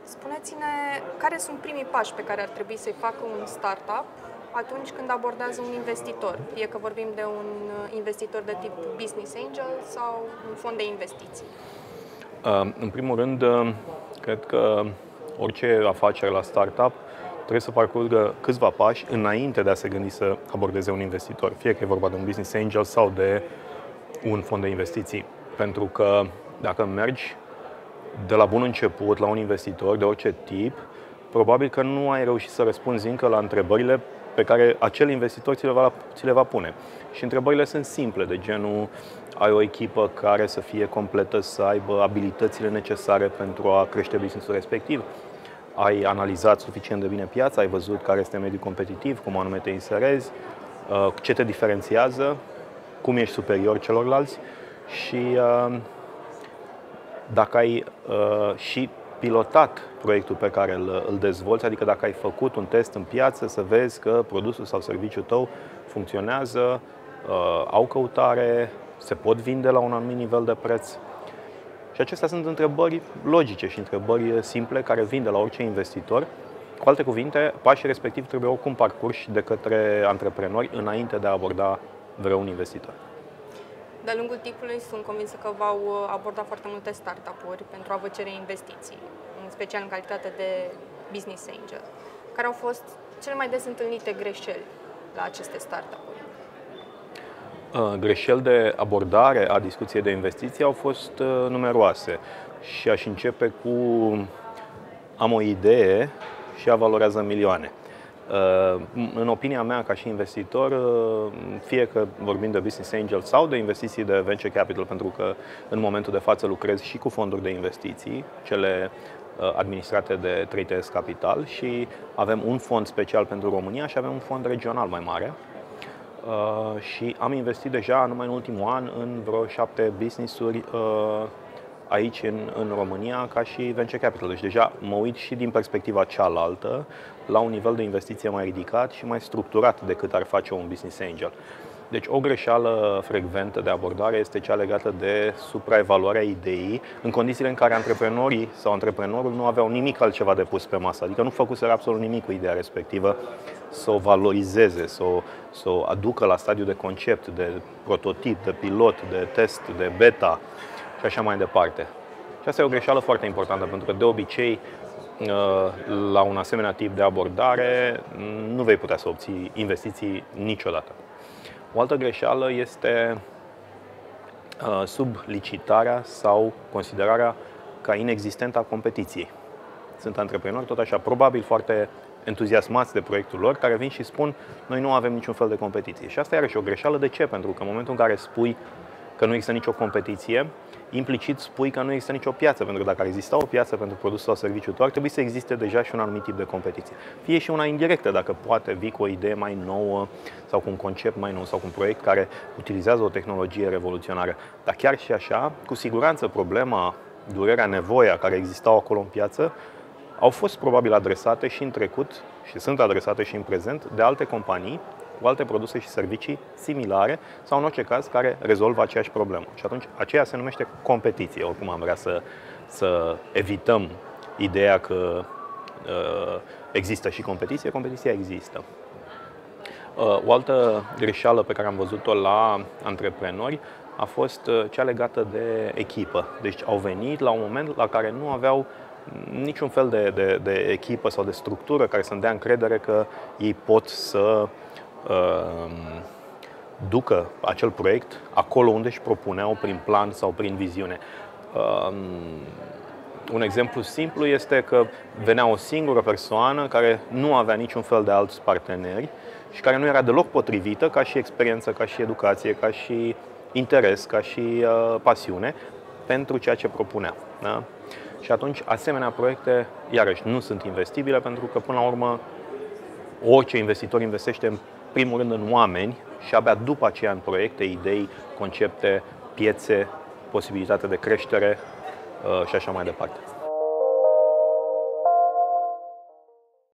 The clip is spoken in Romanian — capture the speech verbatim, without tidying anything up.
Spuneți-ne care sunt primii pași pe care ar trebui să-i facă un startup atunci când abordează un investitor, fie că vorbim de un investitor de tip business angel sau un fond de investiții. În primul rând, cred că orice afacere la startup trebuie să parcurgă câțiva pași înainte de a se gândi să abordeze un investitor, fie că e vorba de un business angel sau de un fond de investiții. Pentru că dacă mergi de la bun început la un investitor de orice tip, probabil că nu ai reușit să răspunzi încă la întrebările pe care acel investitor ți le va, ți le va pune. Și întrebările sunt simple, de genul: ai o echipă care să fie completă, să aibă abilitățile necesare pentru a crește business-ul respectiv? Ai analizat suficient de bine piața? Ai văzut care este mediul competitiv? Cum anume te inserezi? Ce te diferențiază? Cum ești superior celorlalți? Și dacă ai și pilotat proiectul pe care îl, îl dezvolți, adică dacă ai făcut un test în piață să vezi că produsul sau serviciul tău funcționează, au căutare, se pot vinde la un anumit nivel de preț. Și acestea sunt întrebări logice și întrebări simple care vin de la orice investitor. Cu alte cuvinte, pașii respectiv trebuie oricum parcurși de către antreprenori înainte de a aborda vreun investitor. De-a lungul timpului sunt convinsă că v-au abordat foarte multe startup-uri pentru a vă cere investiții, în special în calitate de business angel. Care au fost cele mai des întâlnite greșeli la aceste startup-uri? Greșeli de abordare a discuției de investiții au fost numeroase și aș începe cu: am o idee și ea valorează milioane. În opinia mea, ca și investitor, fie că vorbim de business angel sau de investiții de venture capital, pentru că în momentul de față lucrez și cu fonduri de investiții, cele administrate de trei T S Capital, și avem un fond special pentru România și avem un fond regional mai mare. Și am investit deja numai în ultimul an în vreo șapte business-uri aici în, în România ca și venture capital. Deci deja mă uit și din perspectiva cealaltă la un nivel de investiție mai ridicat și mai structurat decât ar face un business angel. Deci o greșeală frecventă de abordare este cea legată de supraevaluarea ideii în condițiile în care antreprenorii sau antreprenorul nu aveau nimic altceva de pus pe masă. Adică nu făcuseră absolut nimic cu ideea respectivă să o valorizeze, să o, să o aducă la stadiul de concept, de prototip, de pilot, de test, de beta și așa mai departe. Și asta e o greșeală foarte importantă, pentru că de obicei la un asemenea tip de abordare nu vei putea să obții investiții niciodată. O altă greșeală este sublicitarea sau considerarea ca inexistentă a competiției. Sunt antreprenori tot așa, probabil foarte entuziasmați de proiectul lor, care vin și spun: noi nu avem niciun fel de competiție. Și asta iarăși o greșeală. De ce? Pentru că în momentul în care spui că nu există nicio competiție, implicit spui că nu există nicio piață, pentru că dacă ar exista o piață pentru produsul sau serviciul tău, ar trebui să existe deja și un anumit tip de competiție. Fie și una indirectă, dacă poate vii cu o idee mai nouă sau cu un concept mai nou sau cu un proiect care utilizează o tehnologie revoluționară. Dar chiar și așa, cu siguranță problema, durerea, nevoia care existau acolo în piață au fost probabil adresate și în trecut și sunt adresate și în prezent de alte companii cu alte produse și servicii similare sau, în orice caz, care rezolvă aceeași problemă. Și atunci aceea se numește competiție. Oricum am vrea să, să evităm ideea că uh, există și competiție. Competiția există. Uh, o altă greșeală pe care am văzut-o la antreprenori a fost cea legată de echipă. Deci au venit la un moment la care nu aveau niciun fel de, de, de echipă sau de structură care să-mi dea încredere că ei pot să ducă acel proiect acolo unde își propuneau prin plan sau prin viziune. Un exemplu simplu este că venea o singură persoană care nu avea niciun fel de alți parteneri și care nu era deloc potrivită ca și experiență, ca și educație, ca și interes, ca și pasiune pentru ceea ce propunea. Da? Și atunci asemenea proiecte, iarăși, nu sunt investibile, pentru că până la urmă orice investitor investește în primul rând în oameni și abia după aceea în proiecte, idei, concepte, piețe, posibilitate de creștere și așa mai departe.